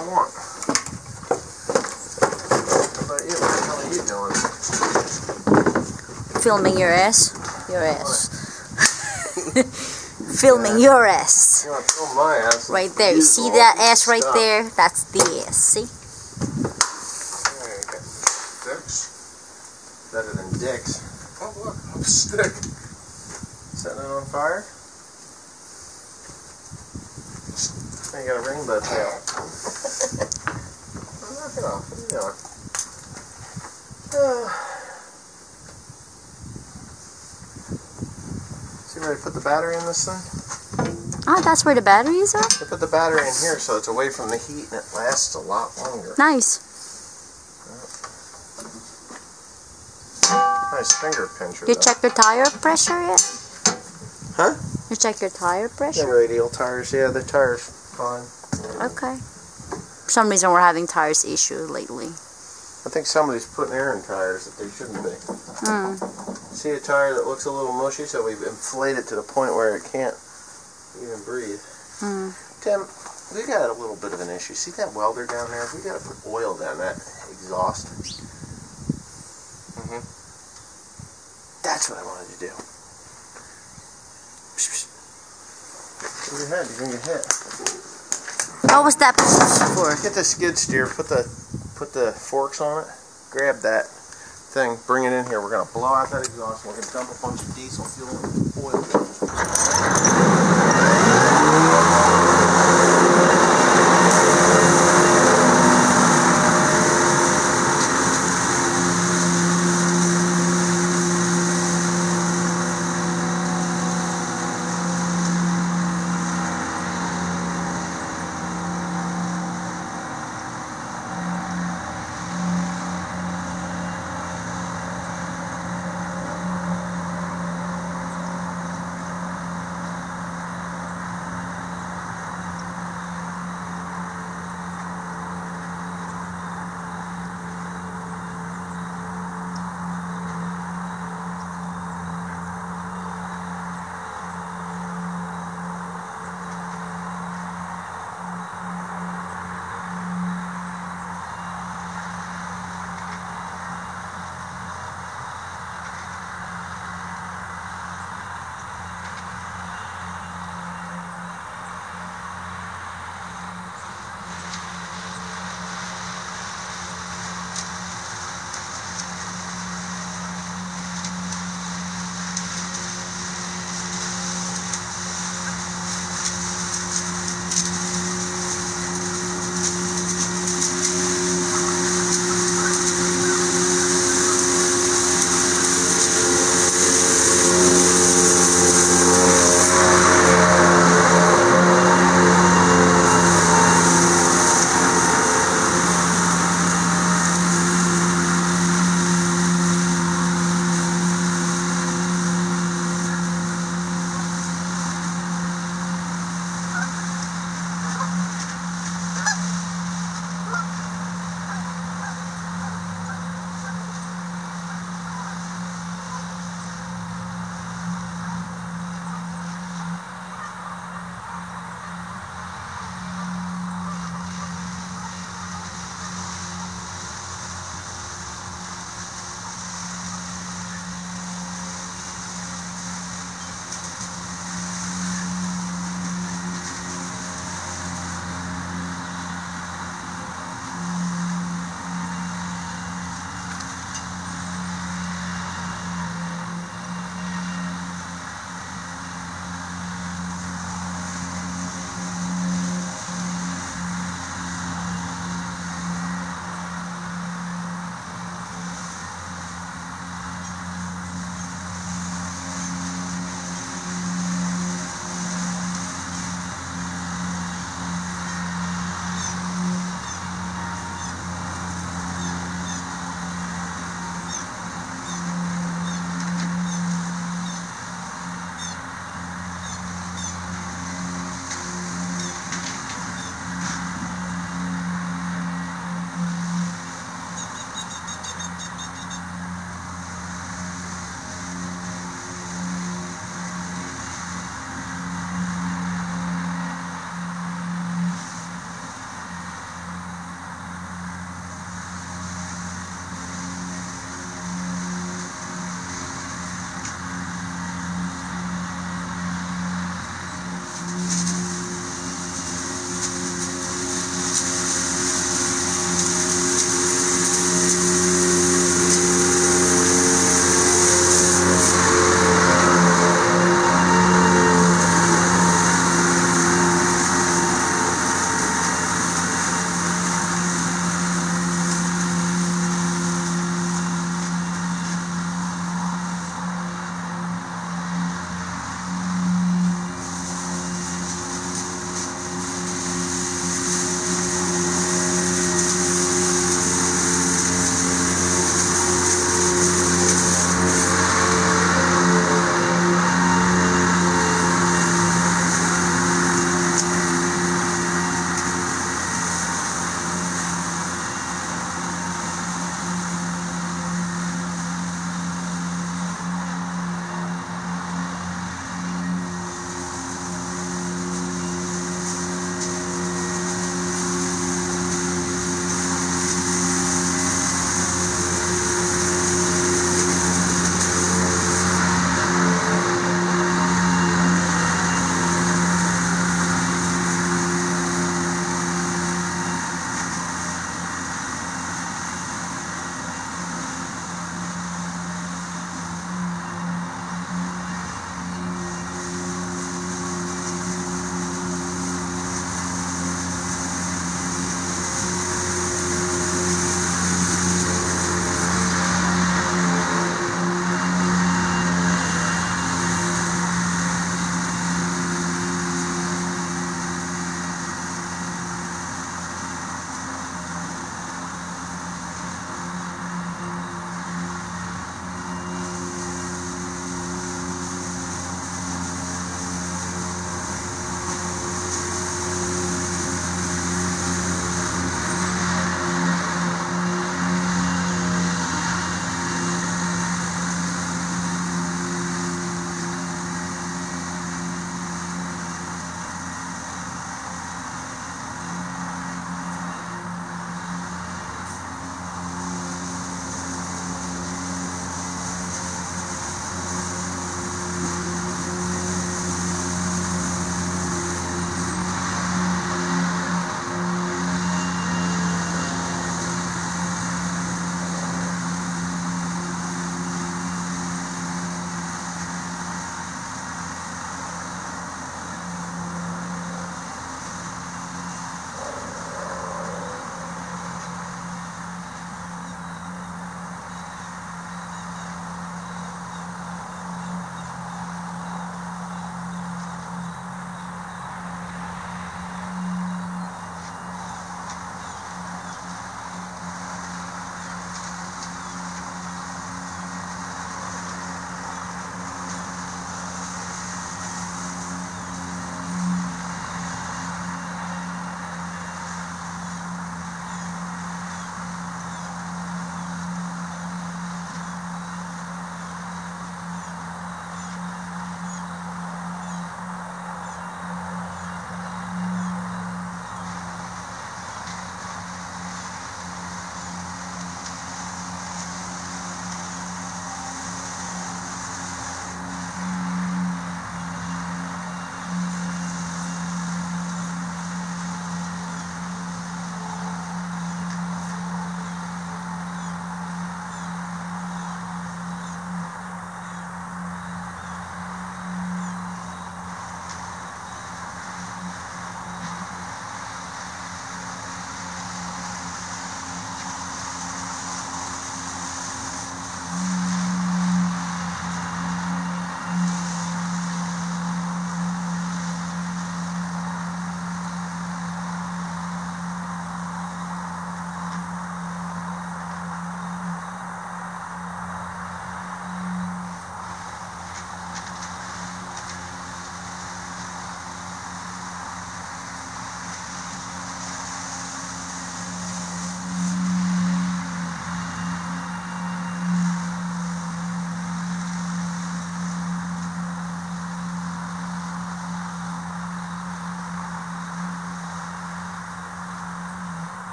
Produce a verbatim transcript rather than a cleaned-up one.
I want. How about you? What the hell are you doing? Filming your ass. Your ass. Filming yeah. your ass. You want to film my ass? Right there. You see that ass right stuff. there? That's the ass. See? There you go. Sticks. Better than dicks. Oh look, a stick. Setting it on fire. Now you got a rainbow tail. Knock it off. What are you doing? Uh, see where I put the battery in this thing? Oh, that's where the battery is at? I put the battery in here so it's away from the heat and it lasts a lot longer. Nice. Nice finger pincher. You though. check your tire pressure yet? Huh? You check your tire pressure? The radial tires, yeah, the tires fine. Okay. For some reason we're having tires issues lately. I think somebody's putting air in tires that they shouldn't be. Mm. See a tire that looks a little mushy, so we inflate it to the point where it can't even breathe. Mm. Tim, we got a little bit of an issue. See that welder down there? We got to put oil down that exhaust. Mm-hmm. That's what I wanted to do. Go ahead, you're gonna get hit. What was that for? Get the skid steer, put the put the forks on it, grab that thing, bring it in here. We're gonna blow out that exhaust and we're gonna dump a bunch of diesel fuel and oil.